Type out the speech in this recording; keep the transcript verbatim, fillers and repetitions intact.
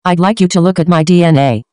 I'd like you to look at my D N A.